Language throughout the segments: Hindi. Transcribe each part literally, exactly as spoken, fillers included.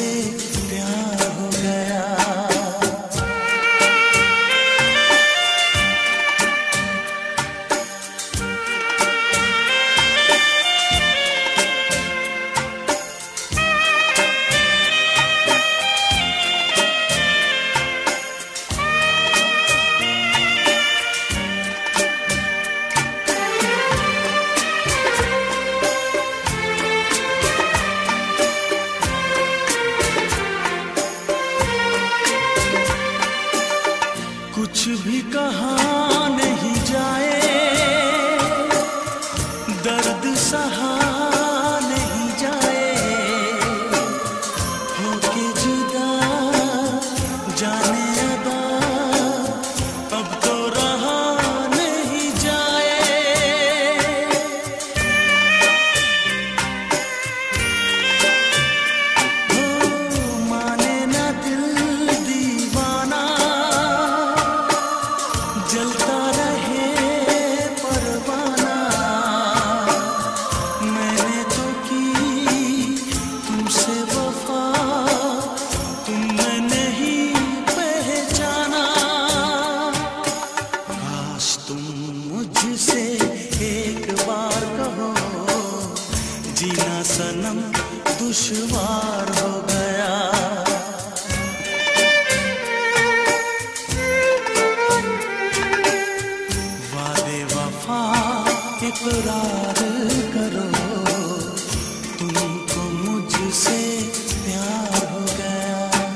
प्यार हो गया। कुछ भी कहा नहीं जाए, दर्द सहा नहीं जाए, होके जुदा जाने अदा अब तो रहा नहीं जाए। हो माने ना दिल दीवाना, जलता रहे परवाना, मैंने तो की तुमसे वफा, तुमने नहीं पहचाना। काश तुम मुझसे एक बार कहो, जीना सनम दुश्वार हो गया। इकरार करो, तुमको मुझसे प्यार हो गया।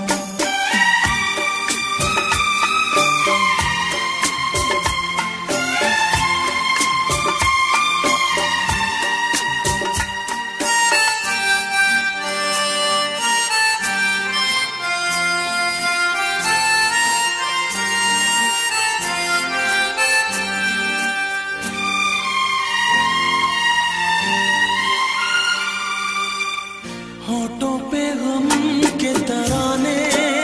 होठों पे गम के तराने,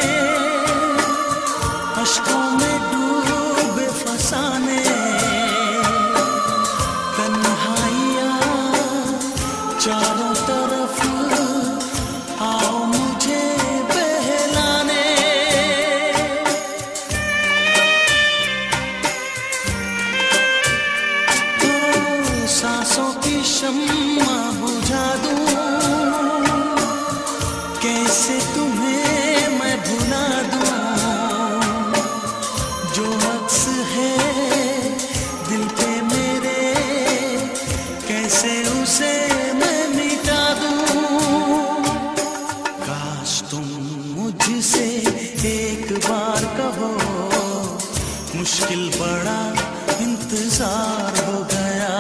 अश्कों में डूबे फसाने, तन्हाइयाँ चारों तरफ आओ मुझे बहलाने। तो सांसों की शम्मा बुझा दूं, कैसे तुम्हें मैं भुला दूं, जो अक्स है दिल पे मेरे, कैसे उसे मैं मिटा दूं। काश तुम मुझसे एक बार कहो, मुश्किल बड़ा इंतजार हो गया।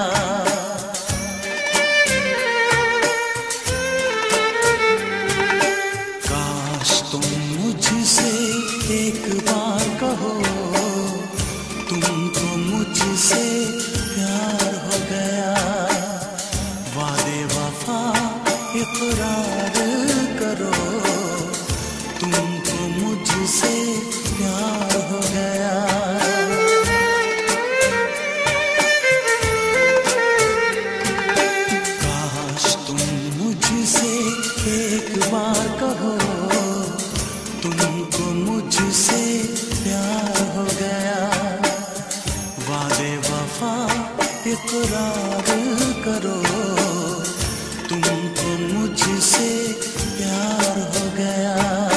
मुझसे एक बार कहो, तुमको मुझसे प्यार हो गया। वादे वफा इकरार करो, तुमको मुझसे प्यार हो गया। काश तुम मुझसे एक बार कहो, तुमको मुझसे प्यार हो गया। वादे वफा इकरार करो, तुमको मुझसे प्यार हो गया।